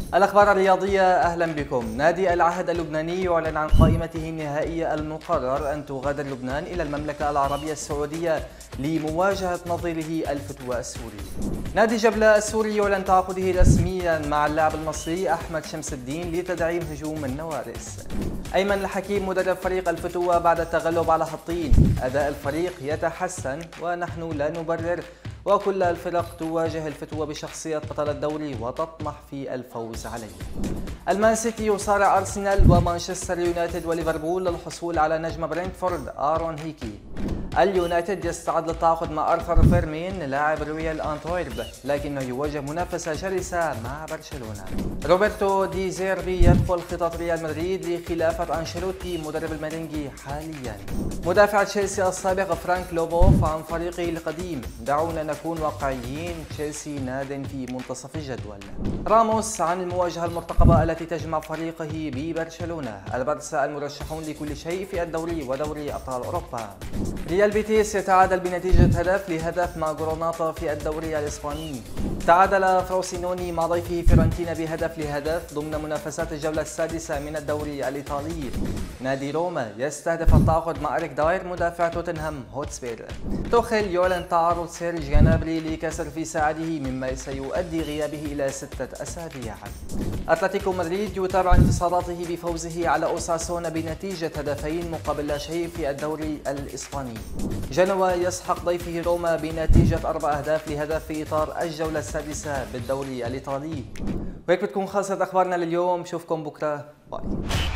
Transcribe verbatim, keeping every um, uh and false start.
الأخبار الرياضية أهلا بكم. نادي العهد اللبناني يعلن عن قائمته النهائية المقرر أن تغادر لبنان إلى المملكة العربية السعودية لمواجهة نظيره الفتوى السوري. نادي جبلة السوري يعلن تعاقده رسميا مع اللاعب المصري أحمد شمس الدين لتدعيم هجوم النوارس. أيمن الحكيم مدرب فريق الفتوى بعد التغلب على حطين، أداء الفريق يتحسن ونحن لا نبرر، وكل الفرق تواجه الفتوى بشخصية بطل الدوري وتطمح في الفوز عليه. المان سيتي يصارع أرسنال ومانشستر يونايتد وليفربول للحصول على نجم برينتفورد آرون هيكي. اليونايتد يستعد للتعاقد مع أرثر فيرمين لاعب رويال أنتويرب، لكنه يواجه منافسة شرسة مع برشلونة. روبرتو دي زيربي يدخل خطط ريال مدريد لخلافة أنشيلوتي مدرب الميرينجي حاليا. مدافع تشيلسي السابق فرانك لوبوف عن فريقه القديم. دعونا نكون واقعيين، تشيلسي ناد في منتصف الجدول. راموس عن المواجهة المرتقبة التي تجمع فريقه ببرشلونة. البارسا المرشحون لكل شيء في الدوري ودوري أبطال أوروبا. ريال بيتيس يتعادل بنتيجة هدف لهدف مع غروناطا في الدوري الإسباني. تعادل فروسينوني مع ضيفه فيورنتينا بهدف لهدف ضمن منافسات الجولة السادسة من الدوري الإيطالي. نادي روما يستهدف التعاقد مع إريك داير مدافع توتنهام هوتسبير. توخيل يعلن تعرض سيرج جنابري لكسر في ساعده مما سيؤدي غيابه إلى ستة أسابيع. أتلتيكو مدريد يتابع انتصاراته بفوزه على أوساسونا بنتيجة هدفين مقابل لا شيء في الدوري الإسباني. جنوا يسحق ضيفه روما بنتيجة أربع أهداف لهدف في إطار الجولة السادسة بالدوري الإيطالي. وهيك بتكون خلصت أخبارنا لليوم، شوفكم بكرة، باي.